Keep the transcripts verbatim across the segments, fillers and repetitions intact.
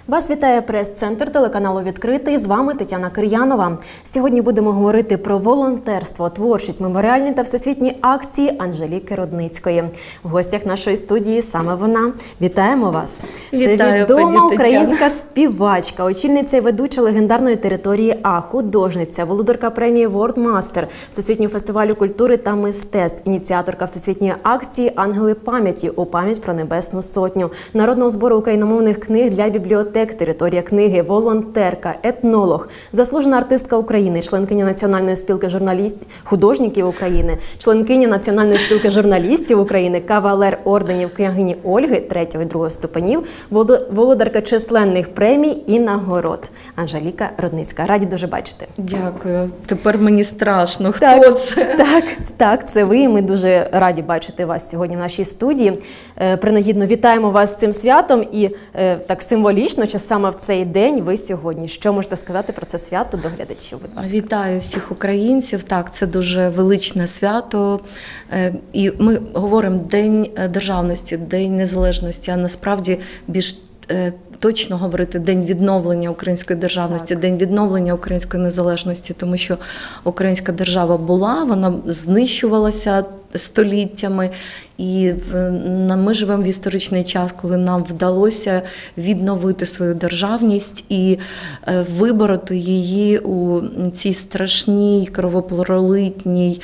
Вас вітає прес-центр телеканалу «Відкритий». З вами Тетяна Кир'янова. Сьогодні будемо говорити про волонтерство, творчість, меморіальні та всесвітні акції Анжеліки Рудницької. В гостях нашої студії саме вона. Вітаємо вас! Вітаю, Це відома пані українська Тетяна. співачка, очільниця і ведуча легендарної території А, художниця, володарка премії World Master, Всесвітнього фестивалю культури та мистецтв, ініціаторка всесвітньої акції «Ангели пам'яті» у пам'ять про Небесну Сотню, народного збору україномовних книг для бібліотек «Територія книги», волонтерка, етнолог, заслужена артистка України, членкиня Національної спілки журналістів, художників України, членкиня Національної спілки журналістів України, кавалер орденів княгині Ольги третього і другого ступенів, володарка численних премій і нагород. Анжеліка Рудницька. Раді дуже бачити. Дякую. Тепер мені страшно. Хто так, це? Так, так, це ви. Ми дуже раді бачити вас сьогодні в нашій студії. Е, принагідно вітаємо вас з цим святом і е, так символічно, що саме в цей день ви сьогодні. Що можете сказати про це свято до глядачів, будь ласка? Вітаю всіх українців. Так, це дуже величне свято. Е, і ми говоримо День державності, День незалежності, а насправді більш е, точно говорити День відновлення української державності, так. День відновлення української незалежності, тому що українська держава була, вона знищувалася століттями, і ми живемо в історичний час, коли нам вдалося відновити свою державність і вибороти її у цій страшній, кровопролитній,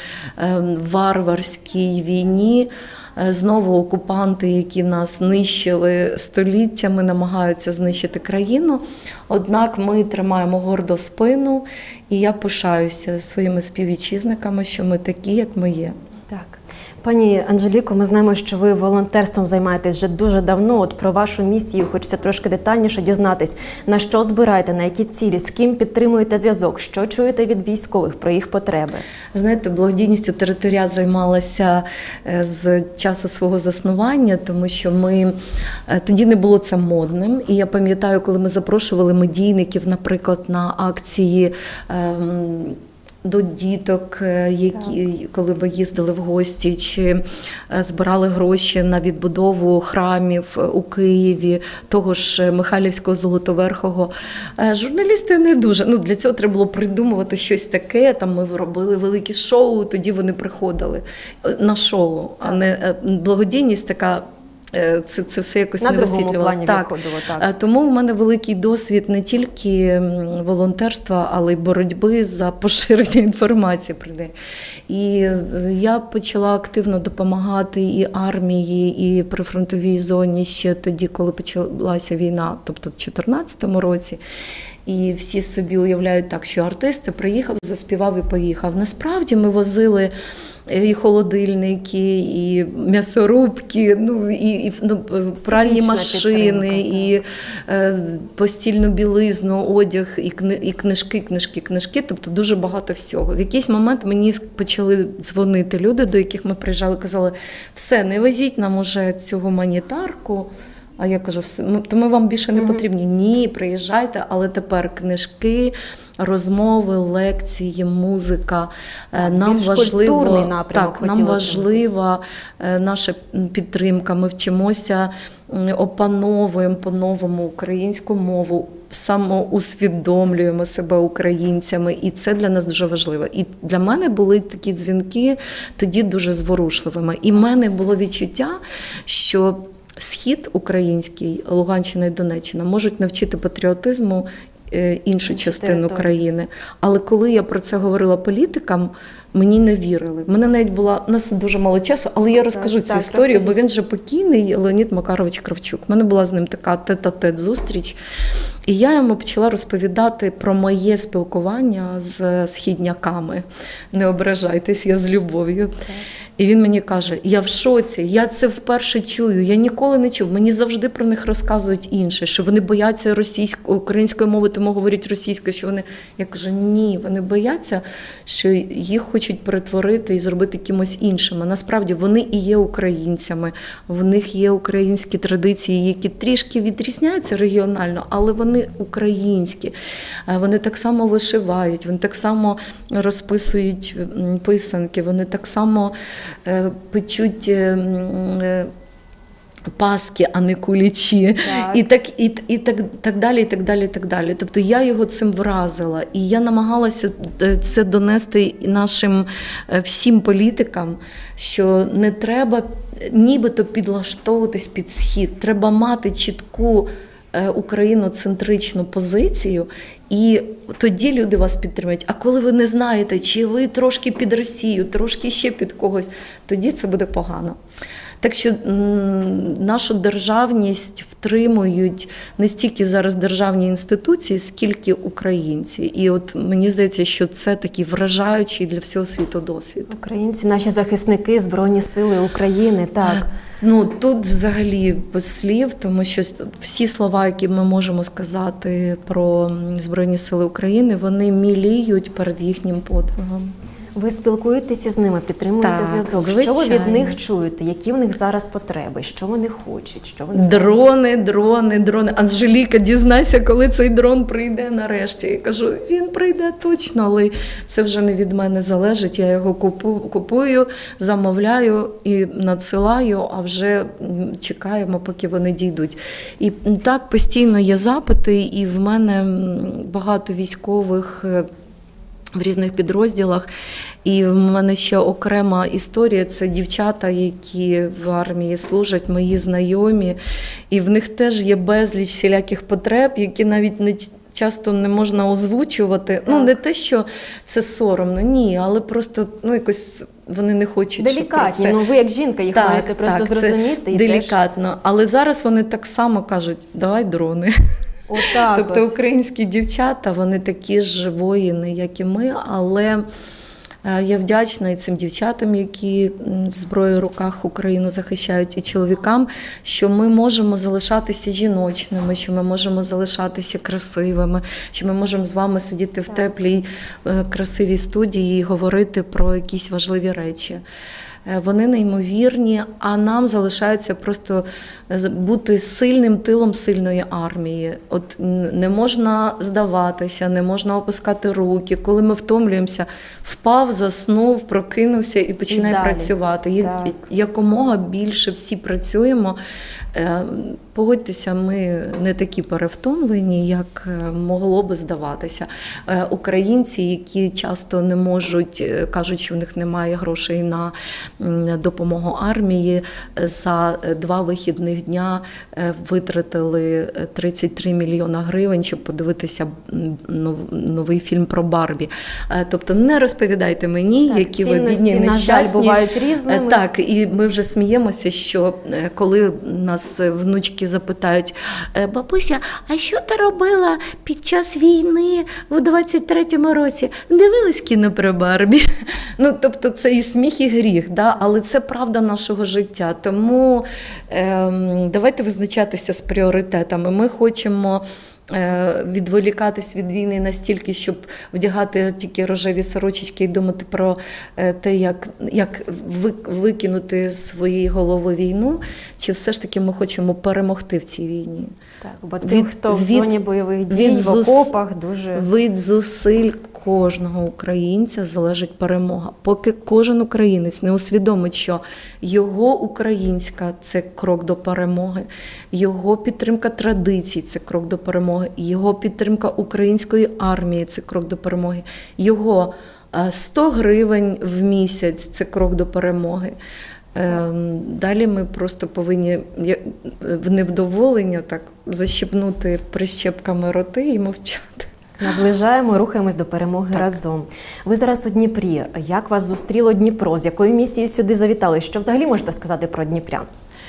варварській війні. Знову окупанти, які нас нищили століттями, намагаються знищити країну. Однак ми тримаємо гордо спину, і я пишаюся своїми співвітчизниками, що ми такі, як ми є. Так. Пані Анжеліко, ми знаємо, що ви волонтерством займаєтесь вже дуже давно. От про вашу місію хочеться трошки детальніше дізнатись. На що збираєте, на які цілі, з ким підтримуєте зв'язок, що чуєте від військових про їх потреби? Знаєте, благодійністю територіат займалася з часу свого заснування, тому що ми тоді не було це модним. І я пам'ятаю, коли ми запрошували медійників, наприклад, на акції до діток, які, коли ми їздили в гості, чи збирали гроші на відбудову храмів у Києві, того ж Михайлівського, Золотоверхого. Журналісти не дуже. Ну, для цього треба було придумувати щось таке. Там ми робили великі шоу, тоді вони приходили на шоу. А не благодійність така. Це, це все якось на не висвітлювалося. Так. так. Тому в мене великий досвід не тільки волонтерства, але й боротьби за поширення інформації про неї. І я почала активно допомагати і армії, і прифронтовій зоні ще тоді, коли почалася війна, тобто в дві тисячі чотирнадцятому році. І всі собі уявляють так, що артист приїхав, заспівав і поїхав. Насправді ми возили і холодильники, і м'ясорубки, ну, і, і ну, пральні машини, і е, постільну білизну, одяг, і, кни, і книжки, книжки, книжки, тобто дуже багато всього. В якийсь момент мені почали дзвонити люди, до яких ми приїжджали, казали, все, не везіть нам уже цю гуманітарку. А я кажу, то ми вам більше не потрібні. Ні, приїжджайте, але тепер книжки, розмови, лекції, музика. Так, нам важливо, так, нам важлива наша підтримка. Ми вчимося, опановуємо по-новому українську мову, самоусвідомлюємо себе українцями, і це для нас дуже важливо. І для мене були такі дзвінки тоді дуже зворушливими. І в мене було відчуття, що Схід український, Луганщина і Донеччина можуть навчити патріотизму іншу частину країни. Але коли я про це говорила політикам, мені не вірили. Мене навіть була, у нас дуже мало часу, але я розкажу так, цю так, історію, розкажіть. Бо він вже покійний, Леонід Макарович Кравчук. У мене була з ним така тет-а-тет зустріч. І я йому почала розповідати про моє спілкування з східняками. Не ображайтесь, я з любов'ю. Так. І він мені каже, я в шоці, я це вперше чую, я ніколи не чув, мені завжди про них розказують інше, що вони бояться російської, української мови, тому говорять російською, що вони... Я кажу, ні, вони бояться, що їх хочуть перетворити і зробити кимось іншим. А насправді вони і є українцями, в них є українські традиції, які трішки відрізняються регіонально, але вони українські. Вони так само вишивають, вони так само розписують писанки, вони так само печуть паски, а не кулічі, Так. і так, і, і так, так далі, і так далі, і так далі. Тобто я його цим вразила, і я намагалася це донести нашим всім політикам, що не треба нібито підлаштовуватись під Схід, треба мати чітку україноцентричну позицію, і тоді люди вас підтримують. А коли ви не знаєте, чи ви трошки під Росію, трошки ще під когось, тоді це буде погано. Так що м, нашу державність втримують не стільки зараз державні інституції, скільки українці. І от мені здається, що це такий вражаючий для всього світу досвід. Українці, наші захисники, Збройні сили України, так. Ну, тут взагалі без слів, тому що всі слова, які ми можемо сказати про Збройні сили України, вони міліють перед їхнім подвигом. Ви спілкуєтеся з ними, підтримуєте Так, зв'язок. звичайно. Що ви від них чуєте? Які в них зараз потреби? Що вони хочуть? Що вони Дрони, дрони, дрони. Анжеліка, дізнайся, коли цей дрон прийде нарешті. Я кажу, він прийде точно, але це вже не від мене залежить. Я його купую, купую, замовляю і надсилаю, а вже чекаємо, поки вони дійдуть. І так постійно є запити, і в мене багато військових в різних підрозділах. І в мене ще окрема історія – це дівчата, які в армії служать, мої знайомі. І в них теж є безліч всіляких потреб, які навіть не часто не можна озвучувати. Так. Ну, не те, що це соромно, ні, але просто ну, якось вони не хочуть. Делікатні, це... ну ви як жінка їх так, маєте просто так, зрозуміти. І делікатно. теж... Але зараз вони так само кажуть, давай дрони. Отак тобто от. Українські дівчата, вони такі ж воїни, як і ми, але я вдячна і цим дівчатам, які зброєю в руках Україну захищають, і чоловікам, що ми можемо залишатися жіночними, що ми можемо залишатися красивими, що ми можемо з вами сидіти в теплій, красивій студії і говорити про якісь важливі речі. Вони неймовірні, а нам залишається просто бути сильним тилом сильної армії. От не можна здаватися, не можна опускати руки. Коли ми втомлюємося, впав, заснув, прокинувся і починає і працювати. Так. Якомога більше всі працюємо. Погодьтеся, ми не такі перевтомлені, як могло би здаватися. Українці, які часто не можуть, кажуть, що в них немає грошей на допомогу армії, за два вихідних дня витратили тридцять три мільйона гривень, щоб подивитися новий фільм про Барбі. Тобто не розповідайте мені, так, які ви бідні, нещасні. На жаль, бувають різними. Так, і ми вже сміємося, що коли нас внучки запитають, бабуся, а що ти робила під час війни в двадцять третьому році? Дивились кіно про Барбі? Ну, тобто це і сміх, і гріх, да? Але це правда нашого життя. Тому ем, давайте визначатися з пріоритетами. Ми хочемо відволікатись від війни настільки, щоб вдягати тільки рожеві сорочечки і думати про те, як, як викинути з своєї голови війну, чи все ж таки ми хочемо перемогти в цій війні. Так, бо тим, від, хто в від, зоні бойових дій, в зус, окопах, дуже... Від зусиль кожного українця залежить перемога. Поки кожен українець не усвідомить, що його українська – це крок до перемоги, його підтримка традицій – це крок до перемоги, його підтримка української армії – це крок до перемоги, його сто гривень в місяць – це крок до перемоги. Далі ми просто повинні в невдоволення так защепнути прищепками роти і мовчати. Наближаємо, рухаємось до перемоги так. разом. Ви зараз у Дніпрі. Як вас зустріло Дніпро? З якою місією сюди завітали? Що взагалі можете сказати про дніпрян?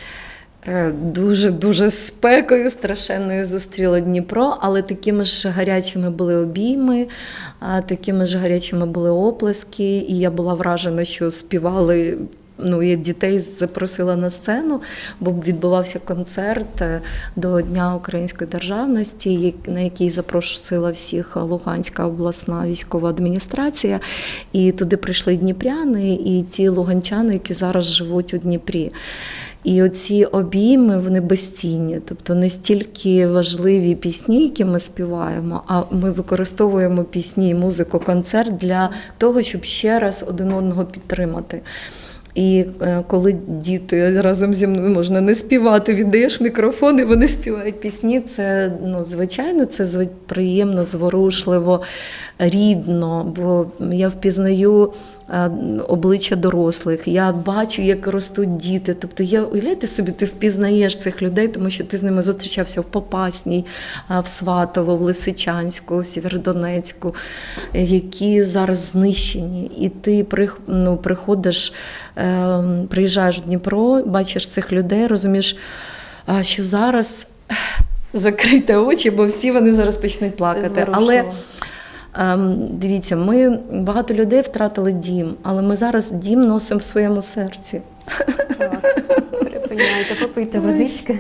Дуже-дуже спекою страшенною зустріло Дніпро, але такими ж гарячими були обійми, такими ж гарячими були оплески, і я була вражена, що співали. Ну, я дітей запросила на сцену, бо відбувався концерт до Дня української державності, на який запросила всіх Луганська обласна військова адміністрація. І туди прийшли дніпряни і ті луганчани, які зараз живуть у Дніпрі. І оці обійми, вони безцінні. Тобто не стільки важливі пісні, які ми співаємо, а ми використовуємо пісні і музику, концерт для того, щоб ще раз один одного підтримати. І е, коли діти разом зі мною можна не співати, віддаєш мікрофон і вони співають пісні, це, ну, звичайно, це зв- приємно, зворушливо, рідно, бо я впізнаю обличчя дорослих, я бачу, як ростуть діти. Тобто, я, уявляєте собі, ти впізнаєш цих людей, тому що ти з ними зустрічався в Попасній, в Сватово, в Лисичанську, в Сєвєродонецьку, які зараз знищені. І ти ну, приходиш, приїжджаєш в Дніпро, бачиш цих людей, розумієш, що зараз закрийте очі, бо всі вони зараз почнуть плакати. Але дивіться, ми, багато людей втратили дім, але ми зараз дім носимо в своєму серці. Так, припиняйте, попийте водички.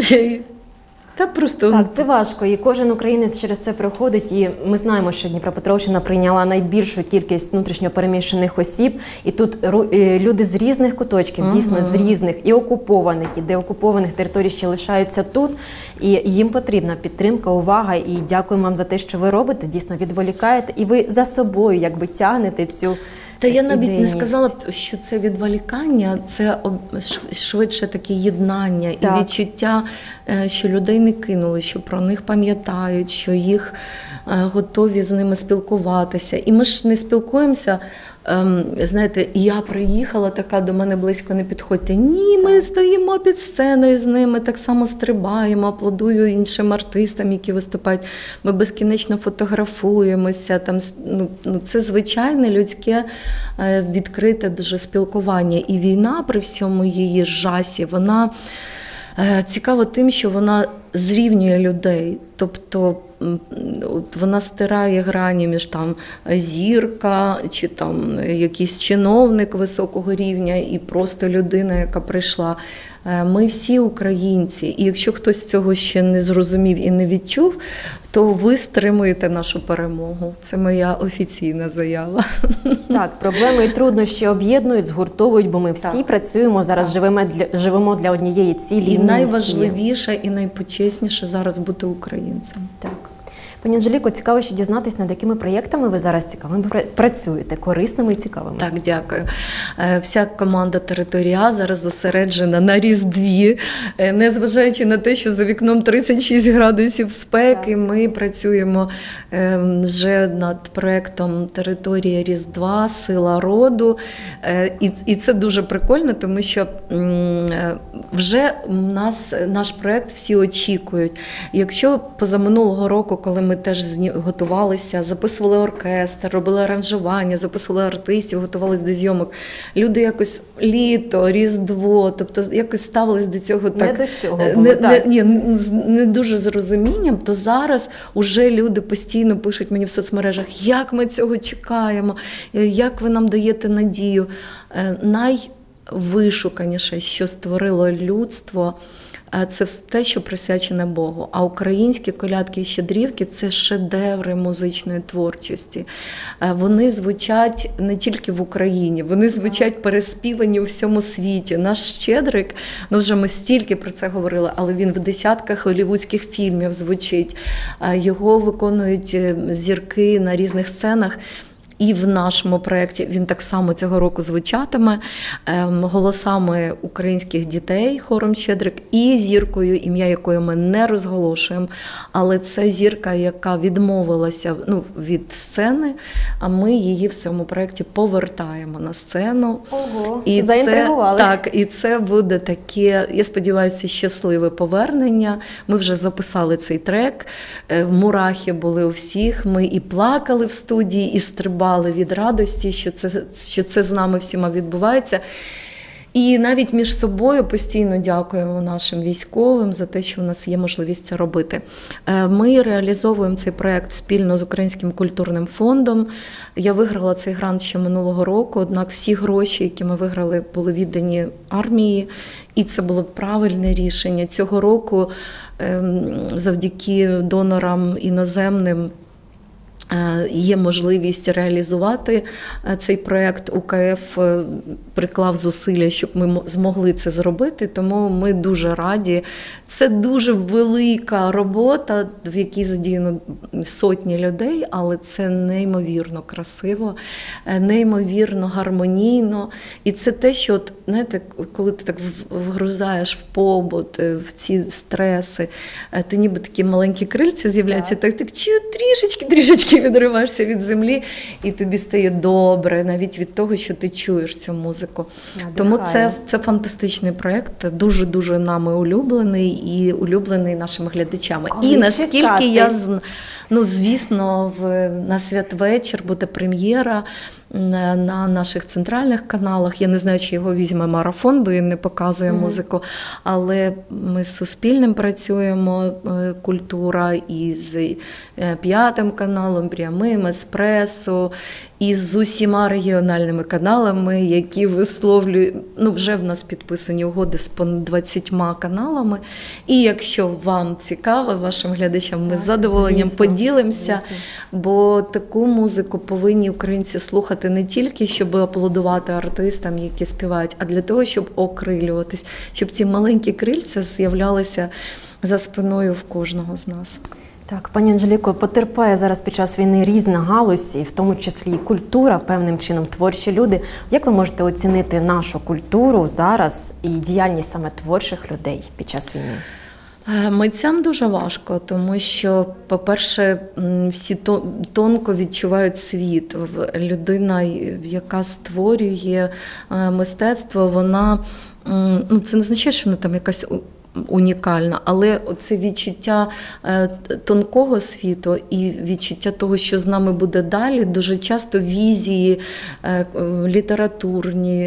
Та просто... Так, це важко, і кожен українець через це проходить, і ми знаємо, що Дніпропетровщина прийняла найбільшу кількість внутрішньо переміщених осіб, і тут люди з різних куточків, ага. дійсно з різних, і окупованих, і деокупованих територій ще лишаються тут, і їм потрібна підтримка, увага, і дякуємо вам за те, що ви робите, дійсно відволікаєте, і ви за собою якби тягнете цю Та я навіть ідейність. не сказала б, що це відволікання, це швидше таке єднання так. і відчуття, що людей не кинули, що про них пам'ятають, що їх готові з ними спілкуватися. І ми ж не спілкуємося, знаєте, я приїхала, така до мене близько не підходьте. Ні, ми стоїмо під сценою з ними, так само стрибаємо, аплодую іншим артистам, які виступають. Ми безкінечно фотографуємося. Там, ну, це звичайне людське відкрите дуже спілкування. І війна при всьому її жасі, вона цікава тим, що вона зрівнює людей. Тобто вона стирає грані між там зірка, чи там якийсь чиновник високого рівня і просто людина, яка прийшла. Ми всі українці, і якщо хтось цього ще не зрозумів і не відчув, то ви стримуєте нашу перемогу. Це моя офіційна заява. Так, проблеми і труднощі об'єднують, згуртовують, бо ми всі так. працюємо, зараз живемо для, живемо для однієї цілі. І найважливіше, і найпочесніше зараз бути українцем. Так. Пані Анжеліко, цікаво ще дізнатись, над якими проєктами ви зараз цікавими працюєте, корисними і цікавими. Так, дякую. Вся команда «Територія А» зараз зосереджена на Різдві. Незважаючи на те, що за вікном тридцять шість градусів спеки, так. ми працюємо вже над проєктом «Територія Різдва. Сила роду». І це дуже прикольно, тому що вже нас, наш проєкт всі очікують. Якщо позаминулого року, коли ми теж готувалися, записували оркестр, робили аранжування, записували артистів, готувалися до зйомок. Люди якось літо, Різдво, тобто якось ставились до цього так. Не до цього було, не, так. Не, не, не дуже з розумінням, то зараз уже люди постійно пишуть мені в соцмережах, як ми цього чекаємо, як ви нам даєте надію. Найвишуканіше, що створило людство, це те, що присвячене Богу. А українські колядки і щедрівки – це шедеври музичної творчості. Вони звучать не тільки в Україні, вони звучать переспівані у всьому світі. Наш Щедрик, ну вже ми стільки про це говорили, але він в десятках голлівудських фільмів звучить. Його виконують зірки на різних сценах. І в нашому проєкті він так само цього року звучатиме голосами українських дітей, хором «Щедрик», і зіркою, ім'я якої ми не розголошуємо. Але це зірка, яка відмовилася ну, від сцени, а ми її в цьому проєкті повертаємо на сцену. Ого, і заінтригували. Це, так, і це буде таке, я сподіваюся, щасливе повернення. Ми вже записали цей трек, мурахи були у всіх, ми і плакали в студії, і стрибали від радості, що це, що це з нами всіма відбувається. І навіть між собою постійно дякуємо нашим військовим за те, що у нас є можливість це робити. Ми реалізовуємо цей проєкт спільно з Українським культурним фондом. Я виграла цей грант ще минулого року, однак всі гроші, які ми виграли, були віддані армії. І це було правильне рішення. Цього року завдяки донорам іноземним є можливість реалізувати цей проєкт. УКФ приклав зусилля, щоб ми змогли це зробити, тому ми дуже раді. Це дуже велика робота, в якій задіяно сотні людей, але це неймовірно красиво, неймовірно гармонійно. І це те, що, от, знаєте, коли ти так вгрузаєш в побут, в ці стреси, ти ніби такі маленькі крильця з'являються, так, так трішечки-трішечки відриваєшся від землі, і тобі стає добре, навіть від того, що ти чуєш цю музику. Надихає. Тому це, це фантастичний проєкт, дуже-дуже нами улюблений і улюблений нашими глядачами. Коли і наскільки чекати? я, ну, звісно, в, на святвечір буде прем'єра на наших центральних каналах. Я не знаю, чи його візьме марафон, бо він не показує mm-hmm. музику, але ми з Суспільним працюємо, культура, і з П'ятим каналом, Прямим, Еспресо, і з усіма регіональними каналами, які висловлюють, ну, вже в нас підписані угоди з понад двадцятьма каналами. І якщо вам цікаво, вашим глядачам, ми так, з задоволенням звісно, поділимося, звісно. Бо таку музику повинні українці слухати не тільки, щоб аплодувати артистам, які співають, а для того, щоб окрилюватись, щоб ці маленькі крильця з'являлися за спиною в кожного з нас. Так, пані Анжеліко, потерпає зараз під час війни різна галузь, і в тому числі і культура, певним чином творчі люди. Як ви можете оцінити нашу культуру зараз і діяльність саме творчих людей під час війни? Митцям дуже важко, тому що, по-перше, всі тонко відчувають світ. Людина, яка створює мистецтво, вона, ну, це не означає, що вона там якась унікальна, але це відчуття тонкого світу і відчуття того, що з нами буде далі, дуже часто візії літературні,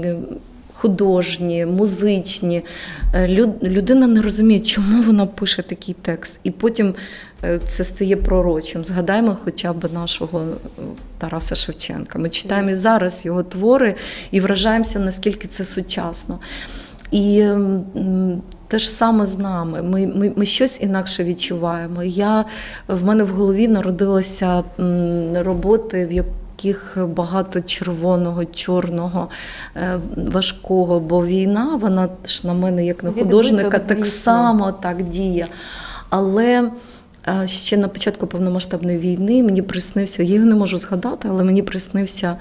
художні, музичні. Людина не розуміє, чому вона пише такий текст. І потім це стає пророчим. Згадаємо хоча б нашого Тараса Шевченка. Ми читаємо yes. і зараз його твори і вражаємося, наскільки це сучасно. І те ж саме з нами. Ми, ми, ми щось інакше відчуваємо. Я, в мене в голові народилися роботи, в яких багато червоного, чорного, важкого, бо війна, вона ж на мене, як на художника, так само так діє. Але ще на початку повномасштабної війни мені приснився, я його не можу згадати, але мені приснився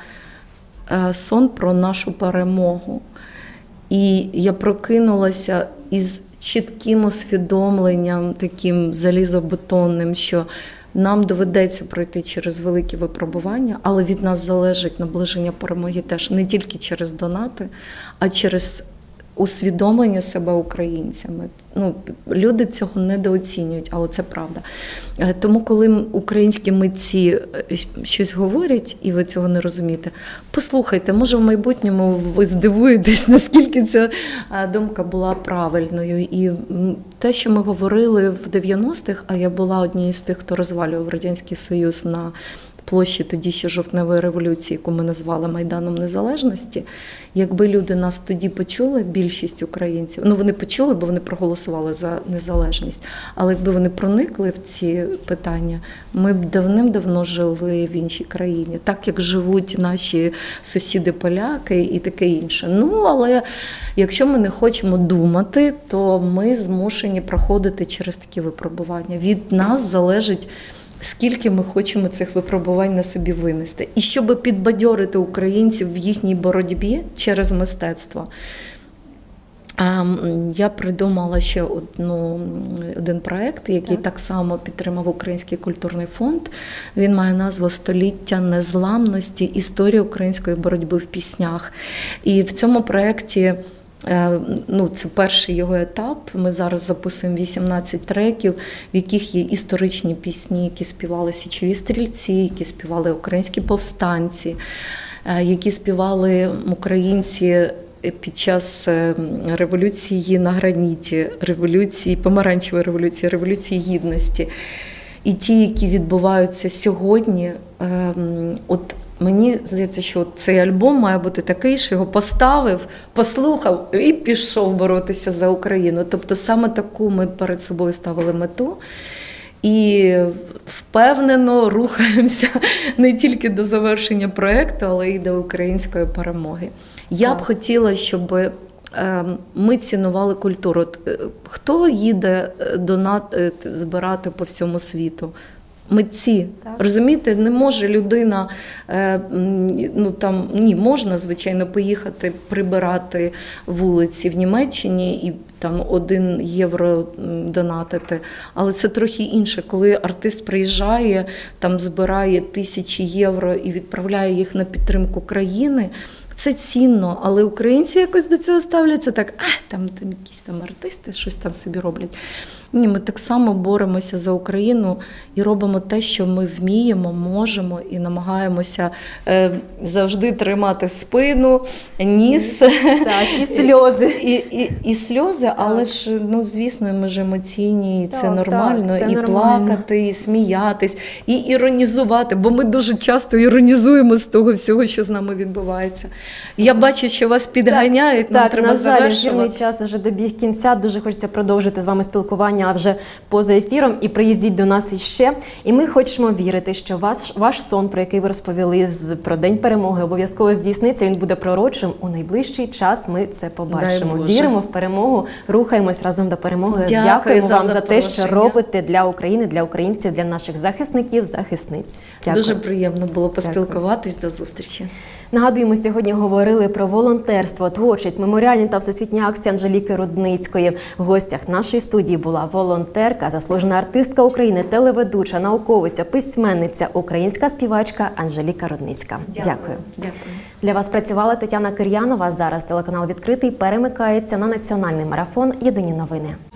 сон про нашу перемогу. І я прокинулася із чітким усвідомленням, таким залізобетонним, що нам доведеться пройти через великі випробування, але від нас залежить наближення перемоги теж не тільки через донати, а через усвідомлення себе українцями. Ну, люди цього недооцінюють, але це правда. Тому, коли українські митці щось говорять, і ви цього не розумієте, послухайте, може в майбутньому ви здивуєтесь, наскільки ця думка була правильною. І те, що ми говорили в дев'яностих, а я була однією з тих, хто розвалював Радянський Союз на площі тоді ще жовтневої революції, яку ми назвали Майданом Незалежності, якби люди нас тоді почули, більшість українців, ну вони почули, бо вони проголосували за незалежність, але якби вони проникли в ці питання, ми б давним-давно жили в іншій країні, так як живуть наші сусіди-поляки і таке інше. Ну, але якщо ми не хочемо думати, то ми змушені проходити через такі випробування. Від нас залежить, скільки ми хочемо цих випробувань на собі винести. І щоб підбадьорити українців в їхній боротьбі через мистецтво, я придумала ще одну, один проєкт, який так. так само підтримав Український культурний фонд. Він має назву «Століття незламності. Історія української боротьби в піснях». І в цьому проєкті, ну, це перший його етап. Ми зараз записуємо вісімнадцять треків, в яких є історичні пісні, які співали січові стрільці, які співали українські повстанці, які співали українці під час революції на граніті, революції, помаранчевої революції, революції гідності. І ті, які відбуваються сьогодні, от мені здається, що цей альбом має бути такий, що його поставив, послухав і пішов боротися за Україну. Тобто саме таку ми перед собою ставили мету. І впевнено рухаємося не тільки до завершення проєкту, але й до української перемоги. Я б хотіла, щоб ми цінували культуру. Хто їде донат збирати по всьому світу? Митці. Так. Розумієте, не може людина, ну там, ні, можна, звичайно, поїхати прибирати вулиці в Німеччині і там один євро донатити, але це трохи інше, коли артист приїжджає, там збирає тисячі євро і відправляє їх на підтримку країни. Це цінно, але українці якось до цього ставляться так, а, там, там якісь там артисти щось там собі роблять. Ні, ми так само боремося за Україну і робимо те, що ми вміємо, можемо і намагаємося е, завжди тримати спину, ніс. Так, і сльози. І, і, і сльози, так. Але ж, ну, звісно, ми ж емоційні, і це так, нормально, так, це і нормально. Плакати, і сміятись, і іронізувати, бо ми дуже часто іронізуємо з того всього, що з нами відбувається. Супер. Я бачу, що вас підганяють, так, нам так, треба на жаль, ефірний час вже добіг кінця, дуже хочеться продовжити з вами спілкування, а вже поза ефіром, і приїздіть до нас іще. І ми хочемо вірити, що ваш, ваш сон, про який ви розповіли з, про День перемоги, обов'язково здійсниться, він буде пророчим. У найближчий час ми це побачимо. Віримо в перемогу, рухаємось разом до перемоги. Дякую Дякуємо за вам за те, що робите для України, для українців, для наших захисників, захисниць. Дякую. Дуже приємно було поспілкуватись. Дякую. До зустрічі. Нагадуємо, сьогодні говорили про волонтерство, творчість, меморіальні та всесвітні акції Анжеліки Рудницької. В гостях нашої студії була волонтерка, заслужена артистка України, телеведуча, науковиця, письменниця, українська співачка Анжеліка Рудницька. Дякую. Дякую. Дякую. Для вас працювала Тетяна Кир'янова. Зараз телеканал «Відкритий» перемикається на національний марафон «Єдині новини».